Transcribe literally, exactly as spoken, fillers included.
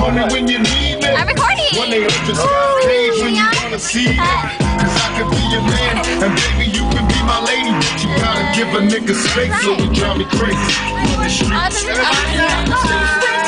call me when you need me. I'm recording. When they open sky page when you wanna see me. Cause I can be your man, and baby you can be my lady. But you gotta give a nigga space, so you drive me crazy. On the streets.